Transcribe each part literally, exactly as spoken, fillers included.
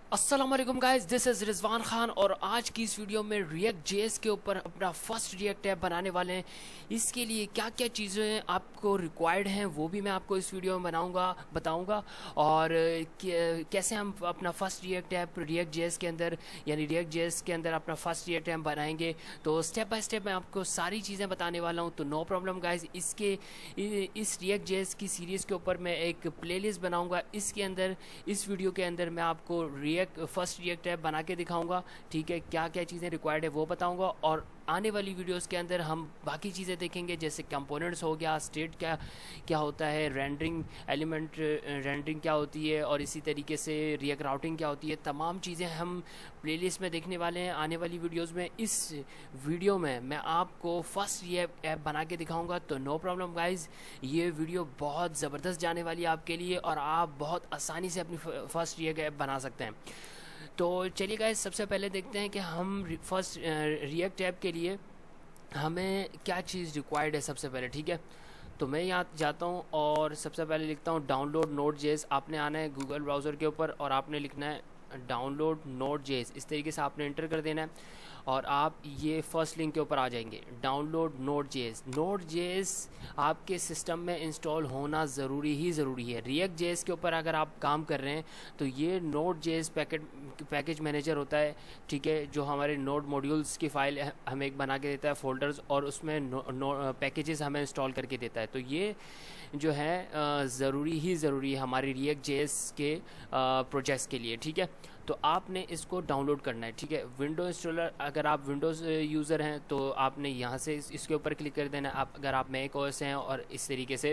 अस्सलाम वालेकुम guys, this is Rizwan Khan और आज की इस वीडियो में रिएक्ट जेएस के ऊपर अपना फर्स्ट रिएक्ट ऐप बनाने वाले हैं। इसके लिए क्या क्या चीज़ें आपको रिक्वायर्ड हैं वो भी मैं आपको इस वीडियो में बनाऊंगा बताऊंगा और कैसे हम अपना first React app React JS के अंदर यानी रिएक्ट जेएस के अंदर अपना फर्स्ट रिएक्ट ऐप बनाएंगे। तो स्टेप बाय स्टेप मैं आपको सारी चीज़ें बताने वाला हूँ। तो नो प्रॉब्लम गाइज, इसके इस रिएक्ट जेएस की सीरीज़ के ऊपर मैं एक प्लेलिस्ट बनाऊँगा। इसके अंदर इस वीडियो के अंदर मैं आपको रिएक्ट फर्स्ट रिएक्ट ऐप बना के दिखाऊंगा। ठीक है, क्या क्या चीज़ें रिक्वायर्ड है वो बताऊंगा और आने वाली वीडियोस के अंदर हम बाकी चीज़ें देखेंगे, जैसे कंपोनेंट्स हो गया, स्टेट क्या क्या होता है, रेंडरिंग एलिमेंट रेंडरिंग क्या होती है और इसी तरीके से रिएक्ट राउटिंग क्या होती है। तमाम चीज़ें हम प्लेलिस्ट में देखने वाले हैं आने वाली वीडियोस में। इस वीडियो में मैं आपको फर्स्ट रिएक्ट ऐप बना के दिखाऊंगा। तो नो प्रॉब्लम गाइज, ये वीडियो बहुत ज़बरदस्त जाने वाली है आपके लिए और आप बहुत आसानी से अपनी फर्स्ट रिएक्ट ऐप बना सकते हैं। तो चलिए गाइस, सबसे पहले देखते हैं कि हम फर्स्ट रिएक्ट ऐप के लिए हमें क्या चीज़ रिक्वायर्ड है सबसे पहले। ठीक है, तो मैं यहाँ जाता हूँ और सबसे पहले लिखता हूँ डाउनलोड नोड जेएस। आपने आना है गूगल ब्राउज़र के ऊपर और आपने लिखना है डाउनलोड नोड जेएस। इस तरीके से आपने इंटर कर देना है और आप ये फर्स्ट लिंक के ऊपर आ जाएंगे, download Node JS. Node JS आपके सिस्टम में इंस्टॉल होना ज़रूरी ही ज़रूरी है। रिएक्ट जेएस के ऊपर अगर आप काम कर रहे हैं तो ये Node JS packet package manager होता है। ठीक है, जो हमारे नोड मॉड्यूल्स की फ़ाइल हमें एक बना के देता है फोल्डर्स और उसमें नो, नो, पैकेजेस हमें इंस्टॉल करके देता है। तो ये जो है ज़रूरी ही ज़रूरी है हमारी रिएक्ट जेएस के प्रोजेक्ट्स के लिए। ठीक है, तो आपने इसको डाउनलोड करना है। ठीक है, विंडो इंस्टॉलर अगर आप विंडोज़ यूज़र हैं तो आपने यहाँ से इस, इसके ऊपर क्लिक कर देना है। आप अगर आप मैक ओएस हैं और इस तरीके से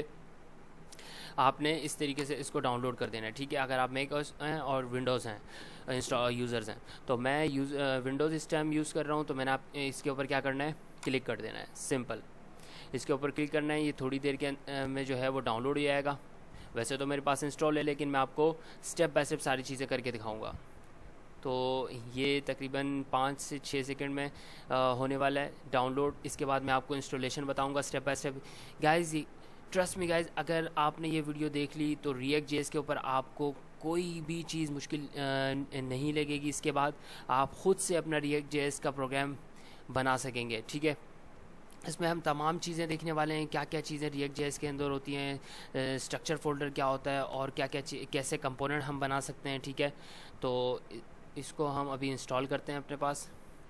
आपने इस तरीके से इसको डाउनलोड कर देना है। ठीक है, अगर आप मैक ओएस हैं और विंडोज़ हैं इंस्टॉल यूज़र्स हैं, तो मैं यूज़ विंडोज़ इस टाइम यूज़ कर रहा हूँ, तो मैंने आप इसके ऊपर क्या करना है, क्लिक कर देना है। सिंपल, इसके ऊपर क्लिक करना है। ये थोड़ी देर के में जो है वो डाउनलोड हो जाएगा। वैसे तो मेरे पास इंस्टॉल है, लेकिन मैं आपको स्टेप बाय स्टेप सारी चीज़ें करके दिखाऊँगा। तो ये तकरीबन पाँच से छः सेकंड में आ, होने वाला है डाउनलोड। इसके बाद मैं आपको इंस्टॉलेशन बताऊंगा step by step. Guys trust me guys, अगर आपने ये वीडियो देख ली तो रिएक्ट जेएस के ऊपर आपको कोई भी चीज़ मुश्किल आ, नहीं लगेगी। इसके बाद आप ख़ुद से अपना रिएक्ट जेएस का प्रोग्राम बना सकेंगे। ठीक है, इसमें हम तमाम चीज़ें देखने वाले हैं, क्या क्या चीज़ें रिएक्ट जेएस के अंदर होती हैं, स्ट्रक्चर फोल्डर क्या होता है और क्या क्या कैसे कंपोनेंट हम बना सकते हैं। ठीक है, तो इसको हम अभी इंस्टॉल करते हैं अपने पास।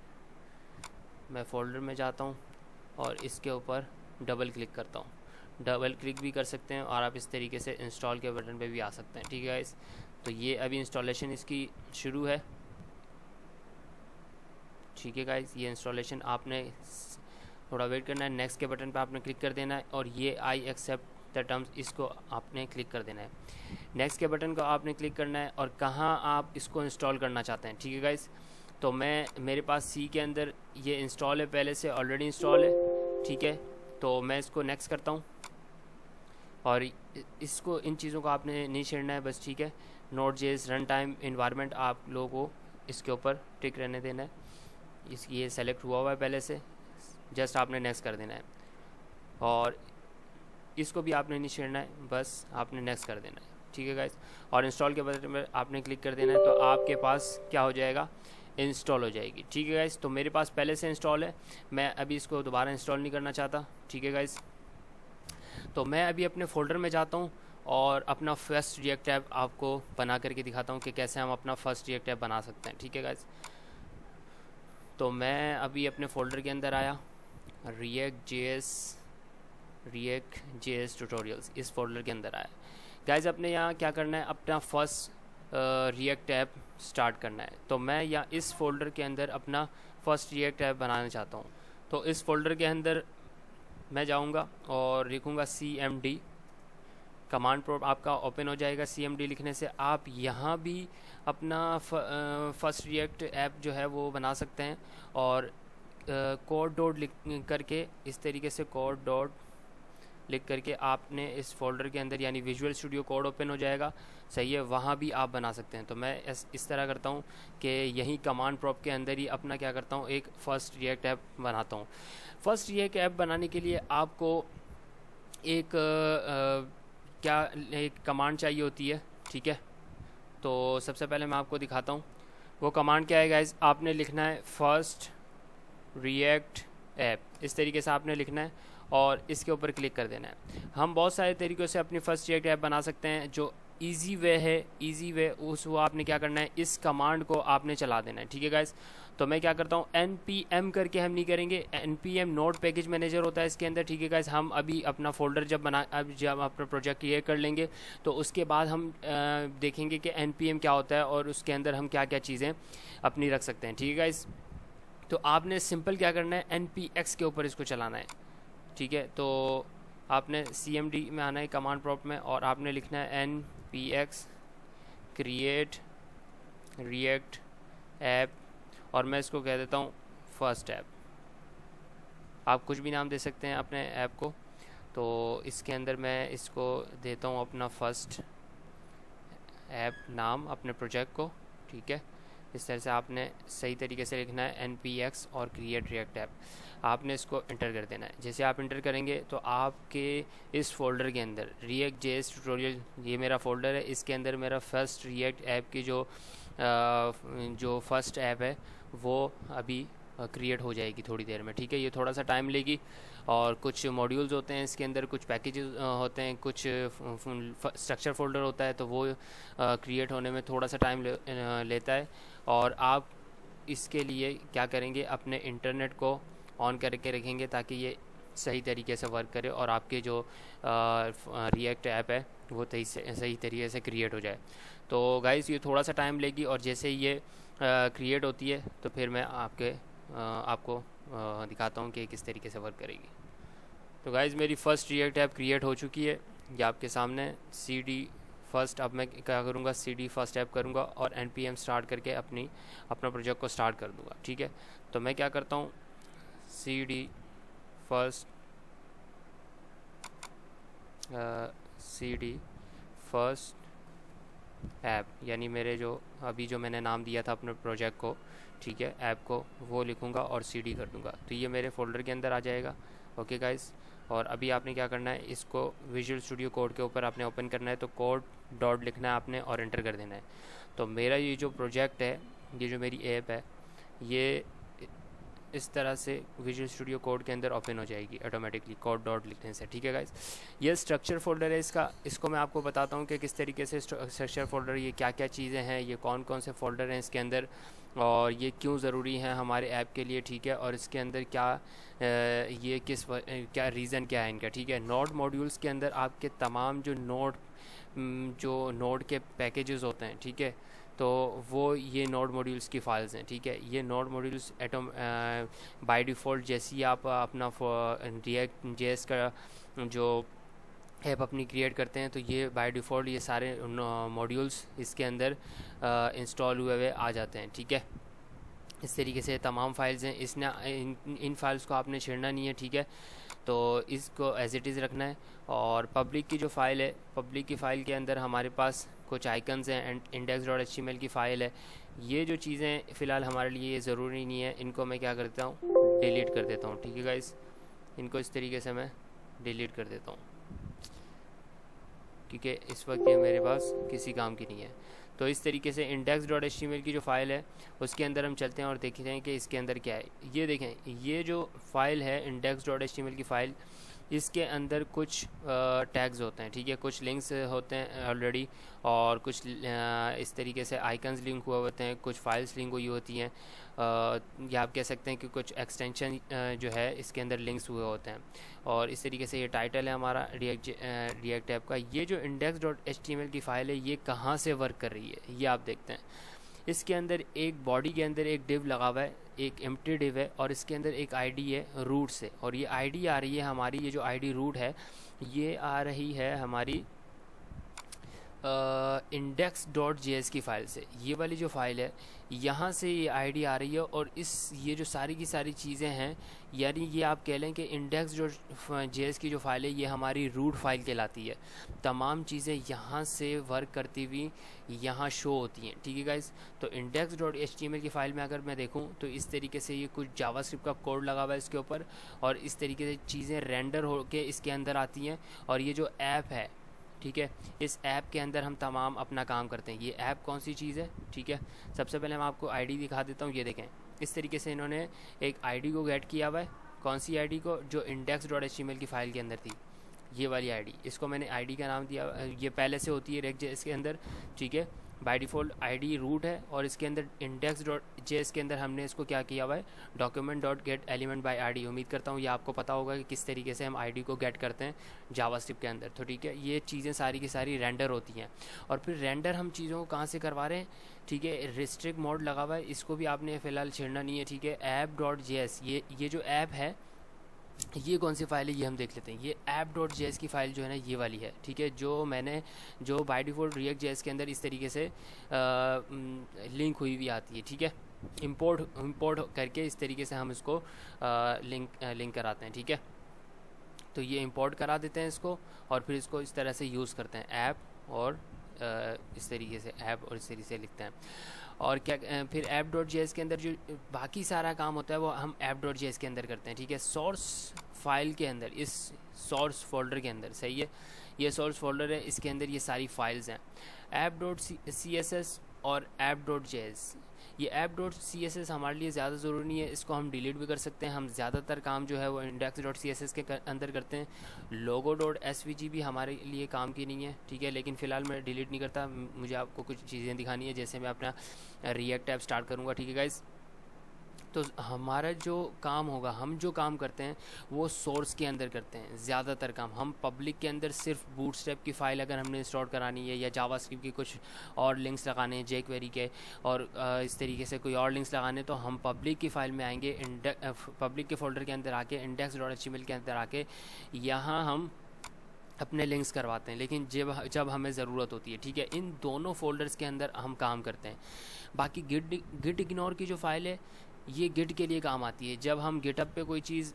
मैं फ़ोल्डर में जाता हूँ और इसके ऊपर डबल क्लिक करता हूँ। डबल क्लिक भी कर सकते हैं और आप इस तरीके से इंस्टॉल के बटन पे भी आ सकते हैं। ठीक है गाइस, तो ये अभी इंस्टॉलेशन इसकी शुरू है। ठीक है गाइस, ये इंस्टॉलेशन आपने थोड़ा वेट करना है। नेक्स्ट के बटन पे आपने क्लिक कर देना है और ये आई एक्सेप्ट द टर्म्स, इसको आपने क्लिक कर देना है। नेक्स्ट के बटन को आपने क्लिक करना है और कहाँ आप इसको इंस्टॉल करना चाहते हैं। ठीक है गाइस, तो मैं मेरे पास सी के अंदर ये इंस्टॉल है, पहले से ऑलरेडी इंस्टॉल है। ठीक है, तो मैं इसको नेक्स्ट करता हूँ और इसको इन चीज़ों को आपने नहीं छेड़ना है बस। ठीक है, Node JS run time environment आप लोगों को इसके ऊपर टिक रहने देना है। इस ये सेलेक्ट हुआ हुआ है पहले से, जस्ट आपने नेक्स्ट कर देना है और इसको भी आपने नहीं छेड़ना है, बस आपने नेक्स्ट कर देना है। ठीक है गाइस, और इंस्टॉल के बटन पर आपने क्लिक कर देना है तो आपके पास क्या हो जाएगा, इंस्टॉल हो जाएगी। ठीक है गाइस, तो मेरे पास पहले से इंस्टॉल है, मैं अभी इसको दोबारा इंस्टॉल नहीं करना चाहता। ठीक है गाइस, तो मैं अभी अपने फ़ोल्डर में जाता हूँ और अपना फर्स्ट रिएक्ट ऐप आपको बना करके दिखाता हूँ कि कैसे हम अपना फर्स्ट रिएक्ट ऐप बना सकते हैं। ठीक है गाइस, तो मैं अभी अपने फ़ोल्डर के अंदर आया, React JS React JS tutorials, इस फोल्डर के अंदर आया। गाइस, अपने यहाँ क्या करना है, अपना फर्स्ट रिएक्ट ऐप स्टार्ट करना है। तो मैं यहाँ इस फोल्डर के अंदर अपना फर्स्ट रिएक्ट ऐप बनाना चाहता हूँ। तो इस फोल्डर के अंदर मैं जाऊँगा और लिखूँगा C M D. Command prompt आपका ओपन हो जाएगा। सी एम डी लिखने से आप यहाँ भी अपना फर्स्ट रिएक्ट ऐप जो है वो बना सकते हैं और कोड डॉट लिख करके इस तरीके से कोड डॉट लिख करके आपने इस फोल्डर के अंदर यानी विजुअल स्टूडियो कोड ओपन हो जाएगा। सही है, वहाँ भी आप बना सकते हैं। तो मैं इस, इस तरह करता हूँ कि यही कमांड प्रॉम्प्ट के अंदर ही अपना क्या करता हूँ, एक फ़र्स्ट रिएक्ट ऐप बनाता हूँ। फर्स्ट रिएक्ट ऐप बनाने के लिए आपको एक आ, क्या एक कमांड चाहिए होती है। ठीक है, तो सबसे पहले मैं आपको दिखाता हूँ वो कमांड क्या है गाइज। आपने लिखना है फर्स्ट रिएक्ट ऐप, इस तरीके से आपने लिखना है और इसके ऊपर क्लिक कर देना है। हम बहुत सारे तरीक़ों से अपनी फर्स्ट रिएक्ट ऐप बना सकते हैं। जो इजी वे है, इजी वे उस वो आपने क्या करना है, इस कमांड को आपने चला देना है, ठीक है गाइस। तो मैं क्या करता हूँ, एन पी एम करके हम नहीं करेंगे, N P M node package manager होता है इसके अंदर, ठीक है गाइस। हम अभी अपना फोल्डर जब बना अब जब अपना प्रोजेक्ट ये कर लेंगे तो उसके बाद हम आ, देखेंगे कि एन पी एम क्या होता है और उसके अंदर हम क्या क्या चीज़ें अपनी रख सकते हैं, ठीक है गाइस। तो आपने सिंपल क्या करना है, एन पी एक्स के ऊपर इसको चलाना है, ठीक है। तो आपने सी एम डी में आना है कमांड प्रॉम्प्ट में और आपने लिखना है N P X create React app और मैं इसको कह देता हूँ फर्स्ट ऐप। आप कुछ भी नाम दे सकते हैं अपने ऐप को। तो इसके अंदर मैं इसको देता हूँ अपना फर्स्ट ऐप नाम अपने प्रोजेक्ट को, ठीक है। इस तरह से आपने सही तरीके से लिखना है एन पी एक्स और क्रिएट रिएक्ट ऐप। आपने इसको इंटर कर देना है। जैसे आप इंटर करेंगे तो आपके इस फोल्डर के अंदर रिएक्ट जेएस ट्यूटोरियल, ये मेरा फोल्डर है, इसके अंदर मेरा फर्स्ट रिएक्ट ऐप की जो आ, जो फर्स्ट ऐप है वो अभी क्रिएट हो जाएगी थोड़ी देर में, ठीक है। ये थोड़ा सा टाइम लेगी और कुछ मॉड्यूल्स होते हैं इसके अंदर, कुछ पैकेजेस होते हैं, कुछ स्ट्रक्चर फोल्डर होता है, तो वो क्रिएट होने में थोड़ा सा टाइम ले, लेता है। और आप इसके लिए क्या करेंगे, अपने इंटरनेट को ऑन करके रखेंगे ताकि ये सही तरीके से वर्क करे और आपके जो रिएक्ट ऐप है वो सही सही तरीके से क्रिएट हो जाए। तो गाइस ये थोड़ा सा टाइम लेगी और जैसे ये क्रिएट होती है तो फिर मैं आपके आ, आपको आ, दिखाता हूँ कि किस तरीके से वर्क करेगी। तो गाइस मेरी फ़र्स्ट रिएक्ट ऐप क्रिएट हो चुकी है, ये आपके सामने सी डी फर्स्ट। अब मैं क्या करूँगा, सी डी फर्स्ट ऐप करूँगा और एन पी एम स्टार्ट करके अपनी अपना प्रोजेक्ट को स्टार्ट कर दूँगा, ठीक है। तो मैं क्या करता हूँ, C D first C D first app, यानी मेरे जो अभी जो मैंने नाम दिया था अपने प्रोजेक्ट को, ठीक है, ऐप को, वो लिखूँगा और सीडी कर दूँगा तो ये मेरे फोल्डर के अंदर आ जाएगा। ओके गाइस, और अभी आपने क्या करना है, इसको विजुअल स्टूडियो कोड के ऊपर आपने ओपन करना है, तो कोड डॉट लिखना है आपने और एंटर कर देना है। तो मेरा ये जो प्रोजेक्ट है, ये जो मेरी ऐप है, ये इस तरह से विजुअल स्टूडियो कोड के अंदर ओपन हो जाएगी ऑटोमेटिकली कोड डॉट लिखने से, ठीक है गाइस। ये स्ट्रक्चर फोल्डर है इसका, इसको मैं आपको बताता हूँ कि किस तरीके से स्ट्रक्चर फोल्डर, ये क्या क्या चीज़ें हैं, ये कौन कौन से फोल्डर हैं इसके अंदर और ये क्यों ज़रूरी हैं हमारे ऐप के लिए, ठीक है। और इसके अंदर क्या ये किस क्या रीज़न क्या है इनका, ठीक है। नोड मॉड्यूल्स के अंदर आपके तमाम जो नोड जो नोड के पैकेजेस होते हैं, ठीक है, तो वो ये नोड मॉड्यूल्स की फाइल्स हैं, ठीक है। ये node modules atom by default जैसे ही आप अपना रिएक्ट जेएस का जो ऐप अपनी क्रिएट करते हैं तो ये बाय डिफ़ॉल्ट ये सारे मॉड्यूल्स इसके अंदर इंस्टॉल हुए हुए आ जाते हैं, ठीक है। इस तरीके से तमाम फाइल्स हैं, इसने इन, इन फाइल्स को आपने छेड़ना नहीं है, ठीक है। तो इसको एज इट इज़ रखना है। और पब्लिक की जो फ़ाइल है, पब्लिक की फ़ाइल के अंदर हमारे पास कुछ आइकन्स हैं and index dot H T M L की फ़ाइल है। ये जो चीज़ें फ़िलहाल हमारे लिए ये ज़रूरी नहीं है, इनको मैं क्या करता हूँ, डिलीट कर देता हूँ, ठीक है गाइस। इनको इस तरीके से मैं डिलीट कर देता हूँ क्योंकि इस वक्त ये मेरे पास किसी काम की नहीं है। तो इस तरीके से index dot H T M L की जो फ़ाइल है उसके अंदर हम चलते हैं और देखते हैं कि इसके अंदर क्या है। ये देखें, ये जो फ़ाइल है index dot H T M L की फ़ाइल, इसके अंदर कुछ टैग्स होते हैं, ठीक है, कुछ लिंक्स होते हैं ऑलरेडी और कुछ इस तरीके से आइकन्स लिंक हुए होते हैं, कुछ फाइल्स लिंक हुई होती हैं, या आप कह सकते हैं कि कुछ एक्सटेंशन जो है इसके अंदर लिंक्स हुए होते हैं। और इस तरीके से ये टाइटल है हमारा रिएक्ट रिएक्ट ऐप का। ये जो index dot H T M L की फ़ाइल है ये कहाँ से वर्क कर रही है, ये आप देखते हैं। इसके अंदर एक बॉडी के अंदर एक डिव लगा हुआ है, एक एम्प्टी डिव है और इसके अंदर एक आईडी है रूट से, और ये आईडी आ रही है हमारी, ये जो आईडी रूट है ये आ रही है हमारी इंडेक्स डॉट जे एस की फ़ाइल से। ये वाली जो फ़ाइल है यहाँ से ये आईडी आ रही है और इस ये जो सारी की सारी चीज़ें हैं, यानी ये आप कह लें कि इंडेक्स डॉट जे एस की जो फ़ाइल है ये हमारी रूट फाइल कहलाती है। तमाम चीज़ें यहाँ से वर्क करती हुई यहाँ शो होती हैं, ठीक है गाइस। तो index dot H T M L की फ़ाइल में अगर मैं देखूँ तो इस तरीके से ये कुछ जावास्क्रिप्ट का कोड लगा हुआ है इसके ऊपर और इस तरीके से चीज़ें रेंडर होकर इसके अंदर आती हैं। और ये जो ऐप है ठीक है। इस ऐप के अंदर हम तमाम अपना काम करते हैं। ये ऐप कौन सी चीज़ है, ठीक है। सबसे पहले मैं आपको आईडी दिखा देता हूँ। ये देखें, इस तरीके से इन्होंने एक आईडी को गेट किया हुआ है। कौन सी आईडी को? जो index dot H T M L की फ़ाइल के अंदर थी, ये वाली आईडी। इसको मैंने आईडी का नाम दिया, ये पहले से होती है रिएक्ट जेएस के अंदर, ठीक है। बाय डिफ़ॉल्ट आईडी रूट है और इसके अंदर इंडेक्स डॉट जेएस के अंदर हमने इसको क्या किया हुआ है, document dot get element by ID. उम्मीद करता हूँ ये आपको पता होगा कि किस तरीके से हम आईडी को गेट करते हैं जावास्क्रिप्ट के अंदर। तो ठीक है, ये चीज़ें सारी की सारी रेंडर होती हैं। और फिर रेंडर हम चीज़ों को कहाँ से करवा रहे हैं, ठीक है। रिस्ट्रिक्ट मोड लगा हुआ है, इसको भी आपने फ़िलहाल छेड़ना नहीं है, ठीक है। ऐप डॉट जेएस, ये ये जो ऐप है, ये कौन सी फ़ाइल है ये हम देख लेते हैं। ये ऐप डॉट जे एस की फ़ाइल जो है ना, ये वाली है, ठीक है। जो मैंने जो by default React J S के अंदर इस तरीके से आ, लिंक हुई हुई आती है, ठीक है। इंपोर्ट इंपोर्ट करके इस तरीके से हम इसको आ, लिंक आ, लिंक कराते हैं, ठीक है। तो ये इंपोर्ट करा देते हैं इसको और फिर इसको इस तरह से यूज़ करते हैं, ऐप और आ, इस तरीके से ऐप और इस तरीके से लिखते हैं। और क्या फिर ऐप डॉट जे एस के अंदर जो बाकी सारा काम होता है वो हम ऐप डॉट जे एस के अंदर करते हैं, ठीक है। सोर्स फाइल के अंदर, इस सोर्स फोल्डर के अंदर, सही है। ये सोर्स फोल्डर है, इसके अंदर ये सारी फाइल्स हैं। App dot C S S और ऐप डॉट जे एस, ये app dot C S S हमारे लिए ज़्यादा ज़रूरी नहीं है, इसको हम डिलीट भी कर सकते हैं। हम ज़्यादातर काम जो है वो index dot C S S के अंदर करते हैं। Logo dot S V G भी हमारे लिए काम की नहीं है, ठीक है। लेकिन फ़िलहाल मैं डिलीट नहीं करता, मुझे आपको कुछ चीज़ें दिखानी है। जैसे मैं अपना रिएक्ट ऐप स्टार्ट करूँगा, ठीक है गाइज़। तो हमारा जो काम होगा, हम जो काम करते हैं वो सोर्स के अंदर करते हैं ज़्यादातर काम। हम पब्लिक के अंदर सिर्फ बूटस्ट्रैप की फ़ाइल अगर हमने इंस्टॉल करानी है या जावास्क्रिप्ट की कुछ और लिंक्स लगाने हैं जेक्वेरी के और इस तरीके से कोई और लिंक्स लगाने, तो हम पब्लिक की फ़ाइल में आएंगे, इंडेक्स पब्लिक के फोल्डर के अंदर आके index dot H T M L के अंदर आके यहाँ हम अपने लिंक्स करवाते हैं। लेकिन जब जब हमें ज़रूरत होती है, ठीक है, इन दोनों फोल्डर्स के अंदर हम काम करते हैं। बाकी गिट गिट इग्नोर की जो फ़ाइल है, ये गिट के लिए काम आती है। जब हम गिटअप पे कोई चीज़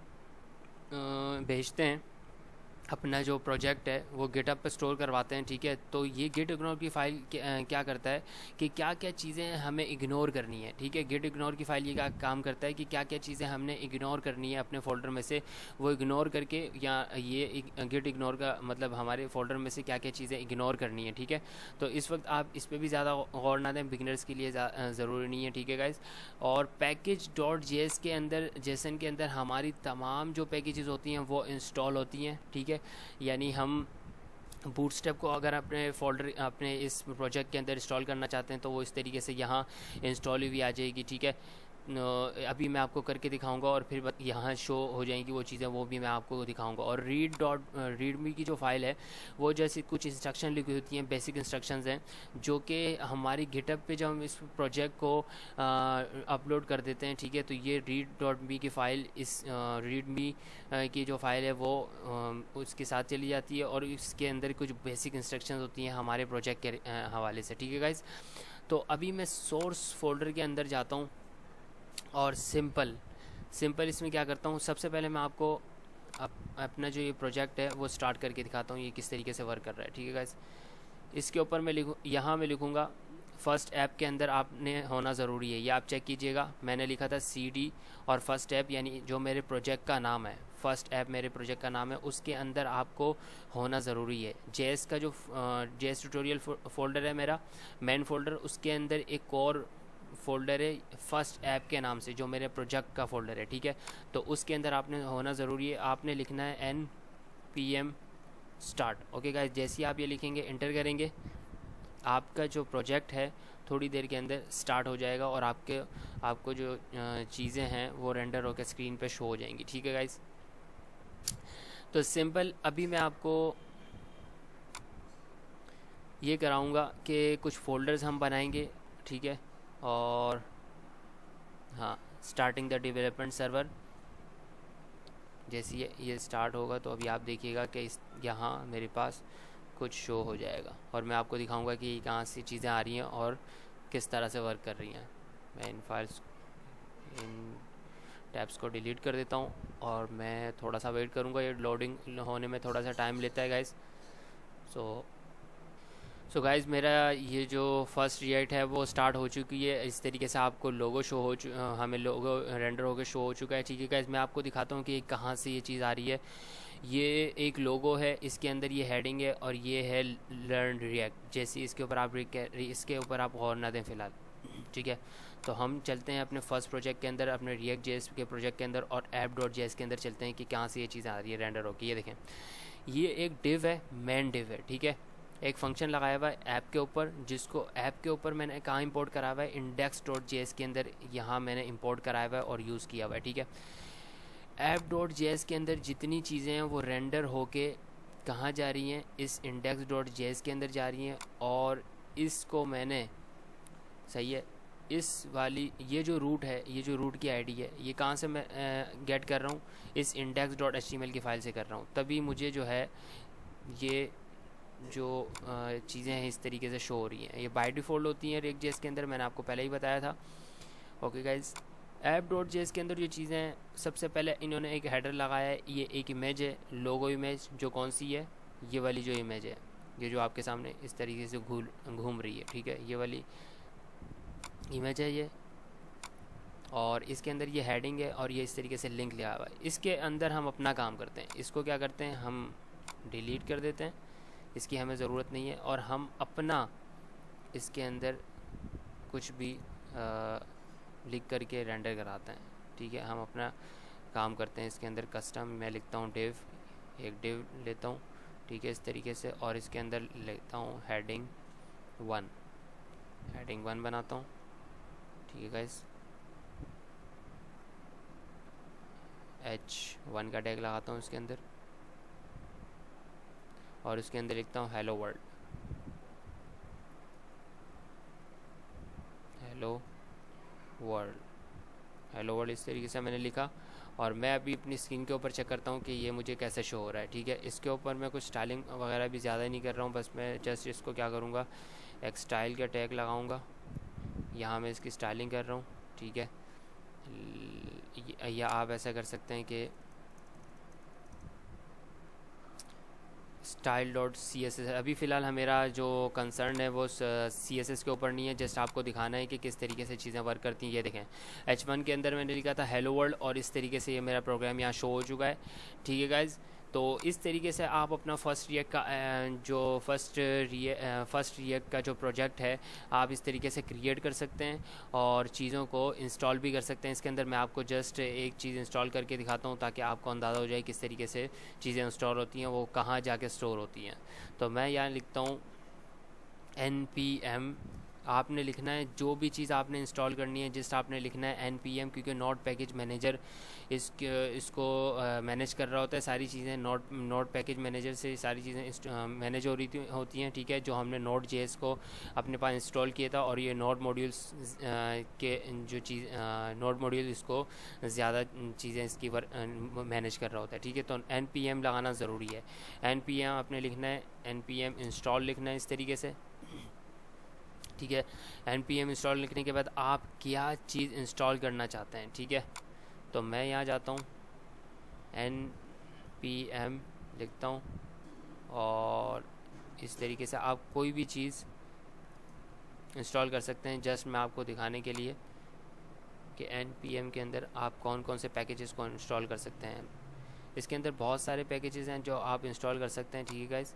भेजते हैं, अपना जो प्रोजेक्ट है वो गिटअप पे स्टोर करवाते हैं, ठीक है। तो ये गिट इग्नोर की फ़ाइल क्या करता है कि क्या क्या चीज़ें हमें इग्नोर करनी है, ठीक है। गिट इग्नोर की फ़ाइल ये क्या काम करता है कि क्या क्या चीज़ें हमने इग्नोर करनी है अपने फ़ोल्डर में से, वो इग्नोर करके, या ये गिट इग्नोर का मतलब हमारे फ़ोल्डर में से क्या क्या चीज़ें इग्नोर करनी है, ठीक है। तो इस वक्त आप इस पर भी ज़्यादा गौर ना दें, बिगनर्स के लिए ज़रूरी नहीं है, ठीक है गाइज़। और पैकेज डॉट जे एस के अंदर, जेसन के अंदर हमारी तमाम जो पैकेजेस होती हैं वो इंस्टॉल होती हैं, ठीक है। यानी हम बूटस्ट्रैप को अगर अपने फोल्डर अपने इस प्रोजेक्ट के अंदर इंस्टॉल करना चाहते हैं तो वो इस तरीके से यहाँ इंस्टॉल भी आ जाएगी, ठीक है। अभी मैं आपको करके दिखाऊंगा और फिर यहाँ शो हो जाएंगी वो चीज़ें, वो भी मैं आपको दिखाऊंगा। और रीड डॉट रीडमी की जो फ़ाइल है वो जैसे कुछ इंस्ट्रक्शन लिखी होती हैं, बेसिक इंस्ट्रक्शंस हैं जो कि हमारी गिटअप पे जब हम इस प्रोजेक्ट को अपलोड कर देते हैं, ठीक है। तो ये रीड डॉट मी की फ़ाइल, इस रीडमी की जो फ़ाइल है वो आ, उसके साथ चली जाती है और इसके अंदर कुछ बेसिक इंस्ट्रक्शंस होती हैं हमारे प्रोजेक्ट के हवाले से, ठीक है गाइज़। तो अभी मैं सोर्स फोल्डर के अंदर जाता हूँ और सिंपल सिंपल इसमें क्या करता हूँ, सबसे पहले मैं आपको अप, अपना जो ये प्रोजेक्ट है वो स्टार्ट करके दिखाता हूँ ये किस तरीके से वर्क कर रहा है, ठीक है गाइस। इसके ऊपर मैं लिखूँ, यहाँ मैं लिखूँगा फर्स्ट ऐप के अंदर आपने होना ज़रूरी है, ये आप चेक कीजिएगा। मैंने लिखा था सी डी और फर्स्ट ऐप, यानी जो मेरे प्रोजेक्ट का नाम है, फर्स्ट ऐप मेरे प्रोजेक्ट का नाम है, उसके अंदर आपको होना ज़रूरी है। जेएस का जो जेएस ट्यूटोरियल फोल्डर है मेरा मेन फोल्डर, उसके अंदर एक और फोल्डर है फर्स्ट ऐप के नाम से जो मेरे प्रोजेक्ट का फोल्डर है, ठीक है। तो उसके अंदर आपने होना ज़रूरी है, आपने लिखना है N P M start. Okay guys, जैसे ही आप ये लिखेंगे, इंटर करेंगे, आपका जो प्रोजेक्ट है थोड़ी देर के अंदर स्टार्ट हो जाएगा और आपके आपको जो चीज़ें हैं वो रेंडर होकर स्क्रीन पे शो हो जाएंगी, ठीक है गाइस। तो सिंपल अभी मैं आपको ये कराऊंगा कि कुछ फोल्डर्स हम बनाएंगे, ठीक है। और हाँ, स्टार्टिंग द डेवलपमेंट सर्वर, जैसे ये ये स्टार्ट होगा तो अभी आप देखिएगा कि इस यहाँ मेरे पास कुछ शो हो जाएगा और मैं आपको दिखाऊंगा कि कहाँ से चीज़ें आ रही हैं और किस तरह से वर्क कर रही हैं। मैं इन फाइल्स इन टैब्स को डिलीट कर देता हूँ और मैं थोड़ा सा वेट करूँगा, ये लोडिंग होने में थोड़ा सा टाइम लेता है गाइस। सो सो गाइज़, मेरा ये जो फर्स्ट रिएक्ट है वो स्टार्ट हो चुकी है। इस तरीके से आपको लोगो शो हो हमें लोगो रेंडर होकर शो हो चुका है, ठीक है गाइज़। मैं आपको दिखाता हूँ कि कहाँ से ये चीज़ आ रही है। ये एक लोगो है, इसके अंदर ये हेडिंग है और ये है लर्न रिएक्ट। जैसे इसके ऊपर आप इसके ऊपर आप गौर ना दें फ़िलहाल, ठीक है। तो हम चलते हैं अपने फर्स्ट प्रोजेक्ट के अंदर, अपने रिएक्ट जेएस के प्रोजेक्ट के अंदर, और ऐप डॉट जेएस के अंदर चलते हैं कि कहाँ से ये चीज़ें आ रही है रेंडर होकर। ये देखें, ये एक डिव है, मेन डिव है, ठीक है। एक फंक्शन लगाया हुआ है ऐप के ऊपर, जिसको ऐप के ऊपर मैंने कहाँ इंपोर्ट कराया हुआ है, इंडेक्स डॉट जेएस के अंदर यहाँ मैंने इंपोर्ट कराया हुआ है और यूज़ किया हुआ है, ठीक है। ऐप डॉट जेएस के अंदर जितनी चीज़ें हैं वो रेंडर होके कहाँ जा रही हैं, इस इंडेक्स डॉट जेएस के अंदर जा रही हैं। और इसको मैंने, सही है, इस वाली ये जो रूट है, ये जो रूट की आईडी है, ये कहाँ से मैं गेट कर रहा हूँ, इस इंडेक्स डॉट एचटीएमएल की फ़ाइल से कर रहा हूँ। तभी मुझे जो है ये जो चीज़ें हैं इस तरीके से शो हो रही हैं। ये बाय डिफ़ॉल्ट होती हैं रिएक्ट जेएस के अंदर, मैंने आपको पहले ही बताया था। Okay guys, app dot JS के अंदर जो चीज़ें हैं, सबसे पहले इन्होंने एक हेडर लगाया है, ये एक इमेज है, लोगो इमेज, जो कौन सी है, ये वाली जो इमेज है, ये जो आपके सामने इस तरीके से घूम घूम रही है, ठीक है, ये वाली इमेज है ये। और इसके अंदर ये हेडिंग है और ये इस तरीके से लिंक लिया हुआ है। इसके अंदर हम अपना काम करते हैं, इसको क्या करते हैं, हम डिलीट कर देते हैं, इसकी हमें ज़रूरत नहीं है। और हम अपना इसके अंदर कुछ भी आ, लिख करके रेंडर कराते हैं, ठीक है। हम अपना काम करते हैं इसके अंदर कस्टम, मैं लिखता हूँ डिव, एक डिव लेता हूँ, ठीक है, इस तरीके से। और इसके अंदर लेता हूँ हेडिंग वन, हेडिंग वन बनाता हूँ, ठीक है गाइस। एच वन का टैग लगाता हूँ इसके अंदर, और इसके अंदर लिखता हूँ hello world, hello world, hello world, इस तरीके से मैंने लिखा। और मैं अभी अपनी स्क्रीन के ऊपर चेक करता हूँ कि ये मुझे कैसे शो हो रहा है, ठीक है। इसके ऊपर मैं कुछ स्टाइलिंग वगैरह भी ज़्यादा नहीं कर रहा हूँ, बस मैं जस्ट इसको क्या करूँगा, एक स्टाइल का टैग लगाऊँगा, यहाँ मैं इसकी स्टाइलिंग कर रहा हूँ, ठीक है। या आप ऐसा कर सकते हैं कि style dot C S S, अभी फ़िलहाल मेरा जो कंसर्न है वो सी एस एस के ऊपर नहीं है, जस्ट आपको दिखाना है कि किस तरीके से चीज़ें वर्क करती हैं। ये देखें, एच वन के अंदर मैंने लिखा था हेलो वर्ल्ड, और इस तरीके से ये मेरा प्रोग्राम यहाँ शो हो चुका है, ठीक है गाइज़। तो इस तरीके से आप अपना फर्स्ट रिएक्ट का जो फर्स्ट रिए फर्स्ट रिएक्ट का जो प्रोजेक्ट है, आप इस तरीके से क्रिएट कर सकते हैं और चीज़ों को इंस्टॉल भी कर सकते हैं। इसके अंदर मैं आपको जस्ट एक चीज़ इंस्टॉल करके दिखाता हूँ ताकि आपको अंदाज़ा हो जाए किस तरीके से चीज़ें इंस्टॉल होती हैं, वो कहाँ जाके स्टोर होती हैं। तो मैं यहाँ लिखता हूँ एन पी एम, आपने लिखना है जो भी चीज़ आपने इंस्टॉल करनी है, जिस आपने लिखना है एन पी एम, क्योंकि नोड पैकेज मैनेजर इसके इसको मैनेज कर रहा होता है। सारी चीज़ें नोड नोड पैकेज मैनेजर से सारी चीज़ें मैनेज हो रही होती हैं, ठीक है, जो हमने नोड जेएस को अपने पास इंस्टॉल किया था। और ये नोड मॉड्यूल्स के जो चीज़ नोड मॉड्यूल इसको ज़्यादा चीज़ें इसकी मैनेज कर रहा होता है, ठीक है। तो एन पी एम लगाना ज़रूरी है। एन पी एम आपने लिखना है, एन पी एम इंस्टॉल लिखना है इस तरीके से, ठीक है। एन पी एम इंस्टॉल लिखने के बाद आप क्या चीज़ इंस्टॉल करना चाहते हैं, ठीक है। तो मैं यहाँ जाता हूँ, एन पी एम लिखता हूँ, और इस तरीके से आप कोई भी चीज़ इंस्टॉल कर सकते हैं। जस्ट मैं आपको दिखाने के लिए कि एन पी एम के अंदर आप कौन कौन से पैकेजेस को इंस्टॉल कर सकते हैं। इसके अंदर बहुत सारे पैकेजेस हैं जो आप इंस्टॉल कर सकते हैं, ठीक है गाइस।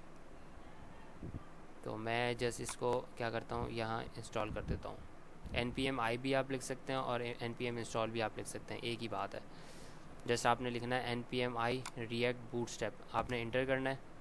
तो मैं जस्ट इसको क्या करता हूँ, यहाँ इंस्टॉल कर देता हूँ। एन पी एम आई भी आप लिख सकते हैं और एन पी एम इंस्टॉल भी आप लिख सकते हैं, एक ही बात है। जस्ट आपने लिखना है N P M I react bootstrap, आपने इंटर करना है।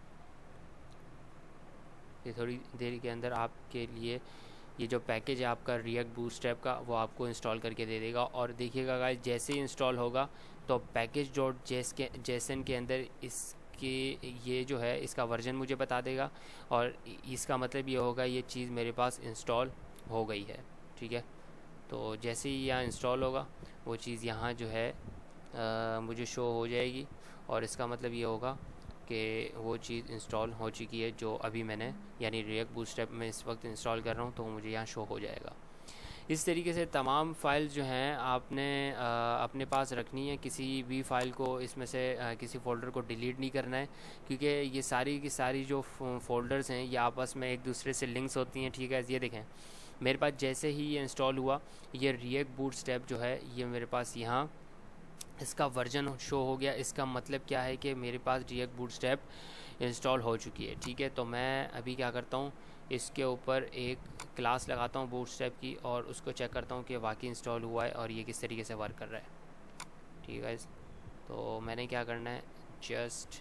ये थोड़ी देर के अंदर आपके लिए ये जो पैकेज है आपका रिएक्ट बूटस्ट्रैप का, वो आपको इंस्टॉल करके दे देगा। और देखिएगा गाइस, जैसे ही इंस्टॉल होगा तो पैकेज डॉट जेस के जेसन के अंदर इस कि ये जो है इसका वर्जन मुझे बता देगा, और इसका मतलब ये होगा ये चीज़ मेरे पास इंस्टॉल हो गई है, ठीक है। तो जैसे ही यहाँ इंस्टॉल होगा वो चीज़ यहाँ जो है आ, मुझे शो हो जाएगी, और इसका मतलब ये होगा कि वो चीज़ इंस्टॉल हो चुकी है जो अभी मैंने यानी रिएक्ट बूटस्ट्रैप में इस वक्त इंस्टॉल कर रहा हूँ, तो मुझे यहाँ शो हो जाएगा। इस तरीके से तमाम फाइल्स जो हैं आपने आ, अपने पास रखनी है। किसी भी फ़ाइल को इसमें से आ, किसी फ़ोल्डर को डिलीट नहीं करना है, क्योंकि ये सारी की सारी जो फ़ोल्डर्स हैं ये आपस में एक दूसरे से लिंक्स होती हैं, ठीक है। ये देखें, मेरे पास जैसे ही ये इंस्टॉल हुआ, ये रिएक्ट बूटस्ट्रैप जो है ये मेरे पास यहाँ इसका वर्जन शो हो गया। इसका मतलब क्या है कि मेरे पास रिएक्ट बूटस्ट्रैप इंस्टॉल हो चुकी है। ठीक है, तो मैं अभी क्या करता हूँ, इसके ऊपर एक क्लास लगाता हूँ बूटस्ट्रैप की और उसको चेक करता हूँ कि वाकई इंस्टॉल हुआ है और ये किस तरीके से वर्क कर रहा है। ठीक है गाइस, तो मैंने क्या करना है, जस्ट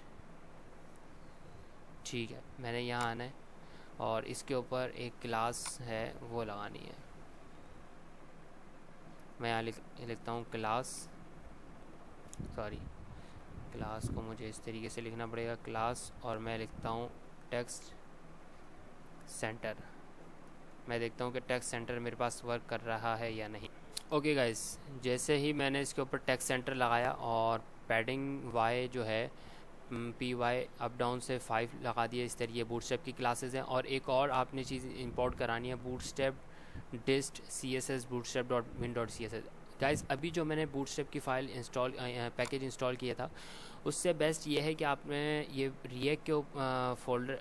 ठीक है मैंने यहाँ आना है और इसके ऊपर एक क्लास है वो लगानी है। मैं यहाँ लिख लिखता हूँ क्लास, सॉरी क्लास को मुझे इस तरीके से लिखना पड़ेगा, क्लास, और मैं लिखता हूँ टेक्स्ट सेंटर। मैं देखता हूँ कि टेक्स्ट सेंटर मेरे पास वर्क कर रहा है या नहीं। ओके गाइस, जैसे ही मैंने इसके ऊपर टेक्स्ट सेंटर लगाया और पैडिंग वाई जो है पी वाई अप डाउन से फाइव लगा दिया, इस तरीके बूटस्ट्रैप की क्लासेस हैं। और एक और आपने चीज़ इंपोर्ट करानी है, bootstrap dist C S S bootstrap dot min dot C S S. Guys अभी जो मैंने बूटस्ट्रैप की फ़ाइल इंस्टॉल पैकेज इंस्टॉल किया था, उससे बेस्ट ये है कि आपने ये रिएक्ट के फोल्डर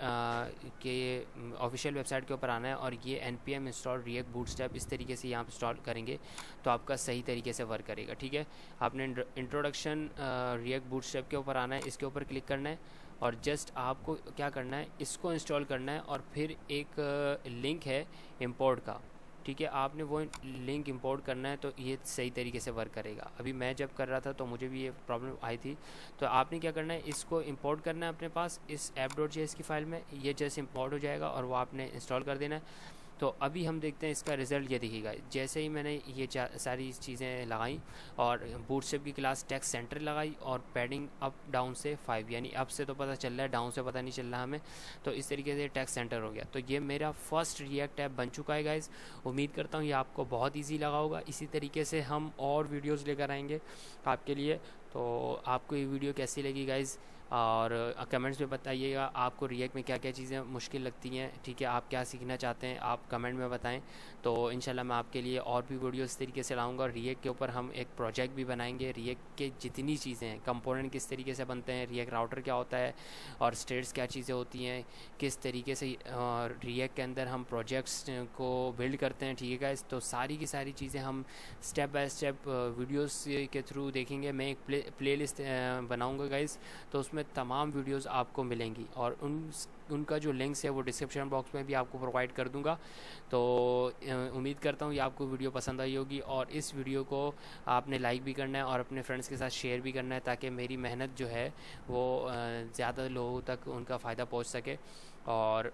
के ऑफिशियल वेबसाइट के ऊपर आना है और ये N P M install react bootstrap इस तरीके से यहाँ इंस्टॉल करेंगे तो आपका सही तरीके से वर्क करेगा। ठीक है, आपने इंट्रोडक्शन रिएक्ट बूटस्ट्रैप के ऊपर आना है, इसके ऊपर क्लिक करना है और जस्ट आपको क्या करना है, इसको इंस्टॉल करना है और फिर एक लिंक है इंपोर्ट का। ठीक है, आपने वो लिंक इंपोर्ट करना है तो ये सही तरीके से वर्क करेगा। अभी मैं जब कर रहा था तो मुझे भी ये प्रॉब्लम आई थी। तो आपने क्या करना है, इसको इंपोर्ट करना है अपने पास इस ऐप डॉट जे एस की फ़ाइल में, ये जैसे इंपोर्ट हो जाएगा और वो आपने इंस्टॉल कर देना है। तो अभी हम देखते हैं इसका रिज़ल्ट ये दिखेगा। जैसे ही मैंने ये सारी चीज़ें लगाई और बूटस्ट्रैप की क्लास टेक्स्ट सेंटर लगाई और पैडिंग अप डाउन से फाइव, यानी अप से तो पता चल रहा है, डाउन से पता नहीं चल रहा हमें, तो इस तरीके से टेक्स्ट सेंटर हो गया। तो ये मेरा फर्स्ट रिएक्ट ऐप बन चुका है गाइज़। उम्मीद करता हूँ ये आपको बहुत ईजी लगा होगा। इसी तरीके से हम और वीडियोज़ लेकर आएंगे आपके लिए। तो आपको ये वीडियो कैसी लगी गाइज़, और कमेंट्स में बताइएगा आपको रिएक्ट में क्या क्या चीज़ें मुश्किल लगती हैं। ठीक है, आप क्या सीखना चाहते हैं आप कमेंट में बताएं, तो इंशाल्लाह मैं आपके लिए और भी वीडियो इस तरीके से लाऊंगा। रिएक्ट के ऊपर हम एक प्रोजेक्ट भी बनाएंगे, रिएक्ट के जितनी चीज़ें हैं, कंपोनेंट किस तरीके से बनते हैं, रिएक्ट राउटर क्या होता है और स्टेट्स क्या चीज़ें होती हैं, किस तरीके से रिएक्ट के अंदर हम प्रोजेक्ट्स को बिल्ड करते हैं। ठीक है गाइस, तो सारी की सारी चीज़ें हम स्टेप बाय स्टेप वीडियोस के थ्रू देखेंगे। मैं एक प्ले प्लेलिस्ट बनाऊंगा गाइस, तो उसमें तमाम वीडियोस आपको मिलेंगी और उन उनका जो लिंक्स है वो डिस्क्रिप्शन बॉक्स में भी आपको प्रोवाइड कर दूंगा। तो उम्मीद करता हूँ ये आपको वीडियो पसंद आई होगी और इस वीडियो को आपने लाइक भी करना है और अपने फ्रेंड्स के साथ शेयर भी करना है, ताकि मेरी मेहनत जो है वो ज़्यादा लोगों तक उनका फ़ायदा पहुँच सके। और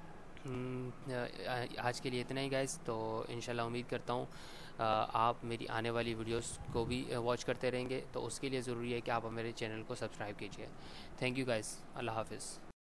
आज के लिए इतना ही गाइस, तो इंशाल्लाह उम्मीद करता हूँ आप मेरी आने वाली वीडियोस को भी वॉच करते रहेंगे। तो उसके लिए ज़रूरी है कि आप मेरे चैनल को सब्सक्राइब कीजिए। थैंक यू गाइस, अल्लाह हाफिज़।